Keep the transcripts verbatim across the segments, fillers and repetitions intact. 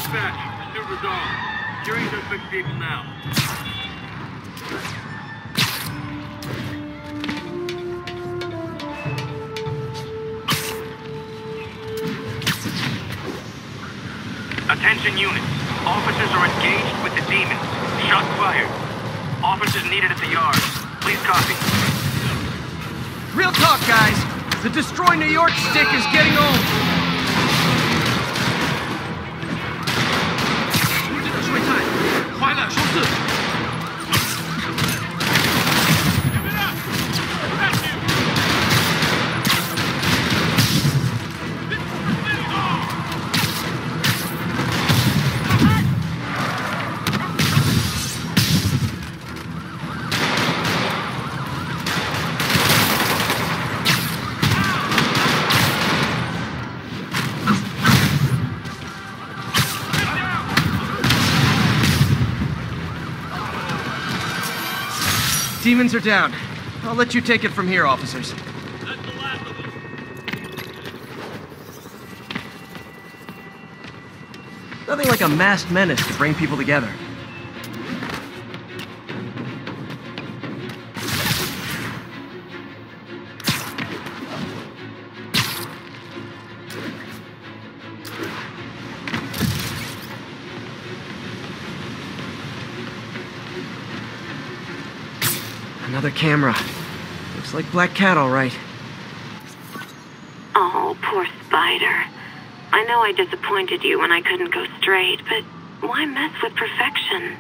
Dispatch, pursuit resolved. Securing suspect vehicle now. Attention units. Officers are engaged with the demons. Shots fired. Officers needed at the yard. Please copy. Real talk, guys. The Destroy New York stick is getting old. 出这个水菜，快来收拾！ Demons are down. I'll let you take it from here, officers. That's the last of them. Nothing like a masked menace to bring people together. Another camera. Looks like Black Cat, all right. Oh, poor Spider. I know I disappointed you when I couldn't go straight, but why mess with perfection?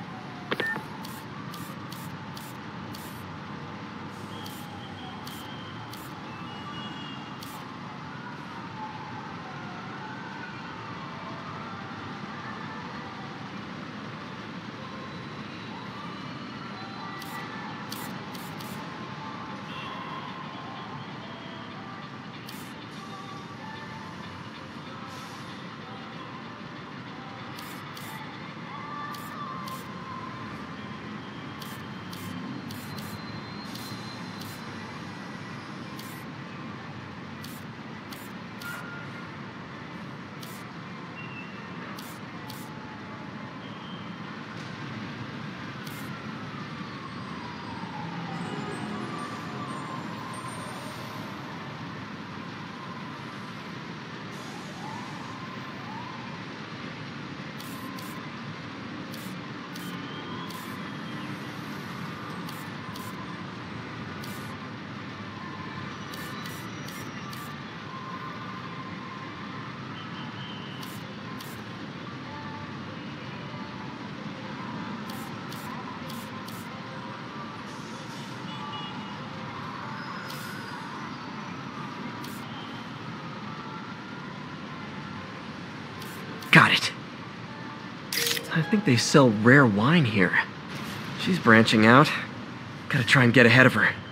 Got it. I think they sell rare wine here. She's branching out. Gotta try and get ahead of her.